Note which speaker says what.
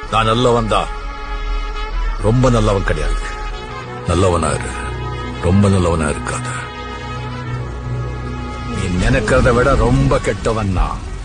Speaker 1: நான் நல்லவன் தான், ரொம்ப நல்லவன் கிடையாது. நல்லவனா இரு, ரொம்ப நல்லவனா இருக்காத. நீ நினைக்கிறத விட ரொம்ப கெட்டவன் நான்.